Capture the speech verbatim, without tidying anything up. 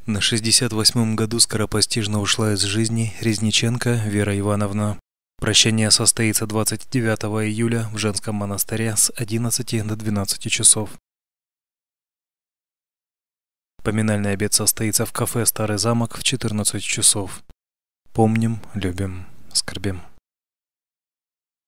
На шестьдесят восьмом году скоропостижно ушла из жизни Резниченко Вера Ивановна. Прощание состоится двадцать девятого июля в женском монастыре с одиннадцати до двенадцати часов. Поминальный обед состоится в кафе «Старый замок» в четырнадцать часов. Помним, любим, скорбим.